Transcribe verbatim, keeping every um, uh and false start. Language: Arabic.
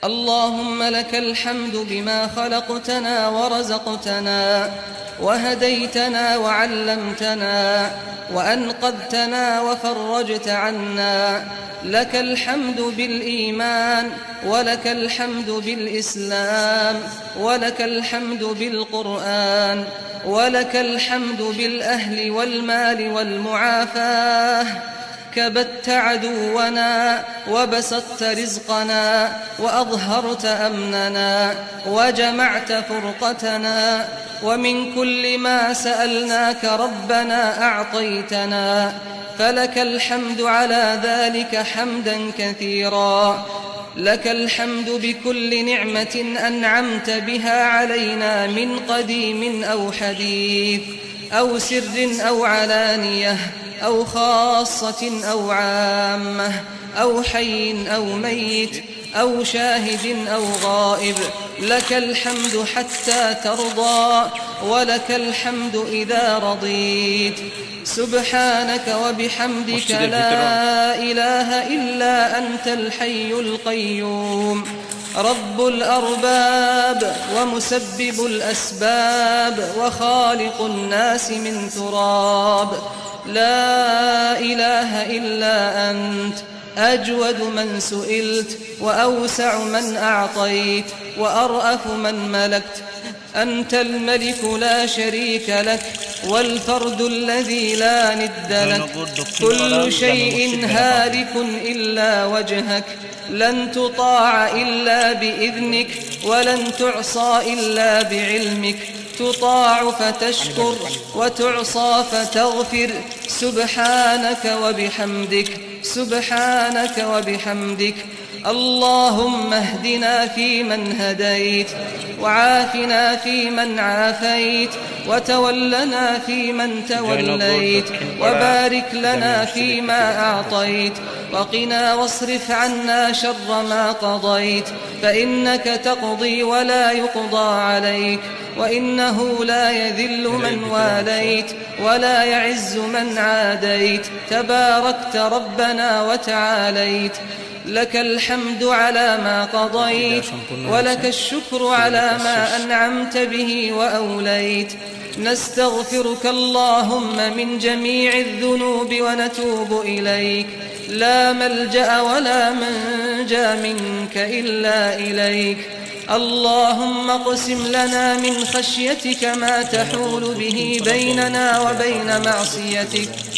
اللهم لك الحمد بما خلقتنا ورزقتنا وهديتنا وعلمتنا وأنقذتنا وفرجت عنا. لك الحمد بالإيمان، ولك الحمد بالإسلام، ولك الحمد بالقرآن، ولك الحمد بالأهل والمال والمعافاة. كبت عدونا وبسطت رزقنا وأظهرت أمننا وجمعت فرقتنا، ومن كل ما سألناك ربنا أعطيتنا، فلك الحمد على ذلك حمدا كثيرا. لك الحمد بكل نعمة أنعمت بها علينا من قديم أو حديث أو سر أو علانية أو خاصة أو عامة أو حي أو ميت أو شاهد أو غائب. لك الحمد حتى ترضى، ولك الحمد إذا رضيت. سبحانك وبحمدك لا إله إلا أنت الحي القيوم، رب الأرباب ومسبب الأسباب وخالق الناس من تراب. لا إله إلا أنت، أجود من سئلت وأوسع من أعطيت وأرأف من ملكت. أنت الملك لا شريك لك، والفرد الذي لا ند لك. كل شيء هالك إلا وجهك، لن تطاع إلا بإذنك، ولن تعصى إلا بعلمك. تطاع فتشكر وتعصى فتغفر. سبحانك وبحمدك، سبحانك وبحمدك. اللهم اهدنا فيمن هديت، وعافنا فيمن عافيت، وتولنا فيمن توليت، وبارك لنا فيما أعطيت، وقنا واصرف عنا شر ما قضيت، فإنك تقضي ولا يقضى عليك، وإنه لا يذل من واليت ولا يعز من عاديت. تباركت ربنا وتعاليت. لك الحمد على ما قضيت، ولك الشكر على ما أنعمت به وأوليت. نستغفرك اللهم من جميع الذنوب ونتوب إليك. لا ملجأ ولا منجى منك إلا إليك. اللهم اقسم لنا من خشيتك ما تحول به بيننا وبين معصيتك،